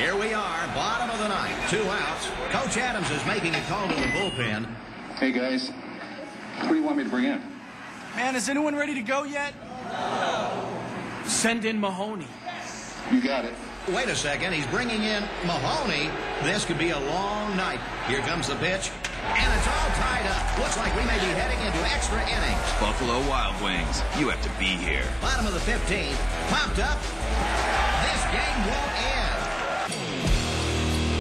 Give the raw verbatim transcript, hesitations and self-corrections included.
Here we are, bottom of the ninth, two outs. Coach Adams is making a call to the bullpen. Hey, guys. What do you want me to bring in? Man, is anyone ready to go yet? Send in Mahoney. You got it. Wait a second, he's bringing in Mahoney. This could be a long night. Here comes the pitch, and it's all tied up. Looks like we may be heading into extra innings. Buffalo Wild Wings, you have to be here. Bottom of the fifteenth, popped up. This game won't end.